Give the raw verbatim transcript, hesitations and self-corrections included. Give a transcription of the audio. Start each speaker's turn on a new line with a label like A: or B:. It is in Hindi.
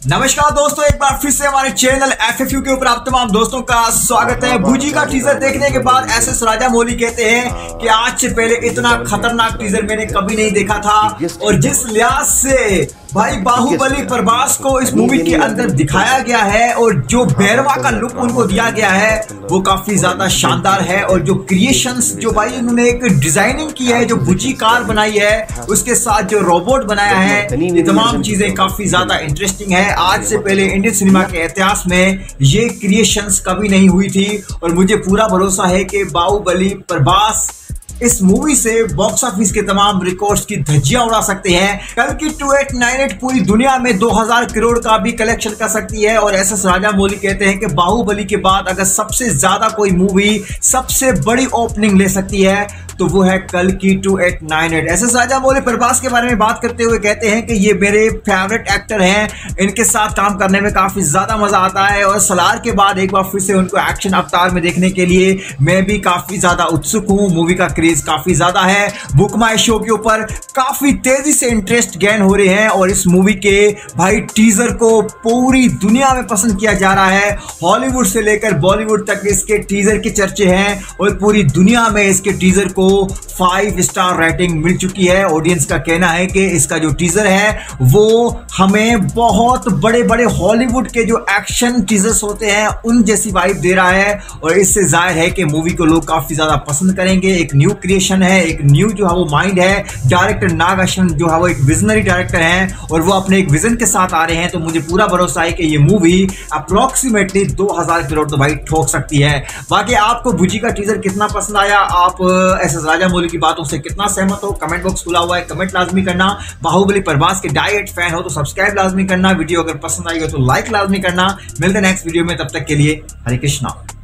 A: नमस्कार दोस्तों, एक बार फिर से हमारे चैनल एफ एफ यू के ऊपर आप तमाम दोस्तों का स्वागत है। बूजी का टीजर देखने के बाद एस एस राजामौली कहते हैं कि आज से पहले इतना खतरनाक टीजर मैंने कभी नहीं देखा था और जिस लिहाज से भाई बाहुबली प्रभास को इस मूवी के अंदर दिखाया गया है और जो भैरवा का लुक उनको दिया गया है वो काफी ज्यादा शानदार है। और जो क्रिएशंस जो भाई उन्होंने एक डिजाइनिंग की है, जो बूजी कार बनाई है, उसके साथ जो रोबोट बनाया है, ये तमाम चीजें काफी ज्यादा इंटरेस्टिंग है। आज से पहले इंडियन सिनेमा के इतिहास में ये क्रिएशंस कभी नहीं हुई थी और मुझे पूरा भरोसा है कि बाहुबली प्रभास इस मूवी से बॉक्स ऑफिस के तमाम रिकॉर्ड्स की धज्जियां उड़ा सकते हैं। कल की टू एट नाइन एट पूरी दुनिया में दो हज़ार करोड़ का भी कलेक्शन कर सकती है। और एस एस राजामौली कहते हैं कि बाहुबली के बाद अगर सबसे ज्यादा कोई मूवी सबसे बड़ी ओपनिंग ले सकती है तो वो है कल की two eight nine eight. S S Rajamouli Prabhas के बारे में बात करते हुए कहते हैं कि ये मेरे फेवरेट एक्टर हैं, इनके साथ काम करने में काफी ज्यादा मजा आता है और सलार के बाद एक बार फिर से उनको एक्शन अवतार में देखने के लिए मैं भी काफी ज्यादा उत्सुक हूँ। मूवी का क्रेज काफी ज्यादा है। बुक माई शो के ऊपर काफी तेजी से इंटरेस्ट गेन हो रहे हैं और इस मूवी के भाई टीजर को पूरी दुनिया में पसंद किया जा रहा है। हॉलीवुड से लेकर बॉलीवुड तक इसके टीजर के चर्चे हैं और पूरी दुनिया में इसके टीजर को फाइव स्टार रेटिंग मिल चुकी है। ऑडियंस का कहना है कि इसका जो टीजर है वो हमें बहुत बड़े बड़े हॉलीवुड के जो एक्शन टीजर्स होते हैं उन जैसी वाइब दे रहा है और इससे जाहिर है कि मूवी को लोग काफी ज्यादा पसंद करेंगे। एक न्यू क्रिएशन है, एक न्यू जो है वो माइंड है। डायरेक्टर नाग अश्विन जो है वो एक विजनरी डायरेक्टर हैं और वो अपने एक विजन के साथ आ रहे हैं, तो मुझे पूरा भरोसा है कि ये मूवी अप्रोक्सीमेटली दो हज़ार करोड़ तो भाई ठोक सकती है। बाकी आपको बूजी का टीजर कितना पसंद आया, आप एस एस राजामौली की बातों से कितना सहमत हो, कमेंट बॉक्स खुला हुआ है, कमेंट लाजमी करना। बाहुबली प्रभास के डाइट फैन हो तो सब्सक्राइब लाजमी करना। वीडियो अगर पसंद आई हो तो लाइक लाजमी करना। मिलते हैं नेक्स्ट वीडियो में, तब तक के लिए हरे कृष्णा।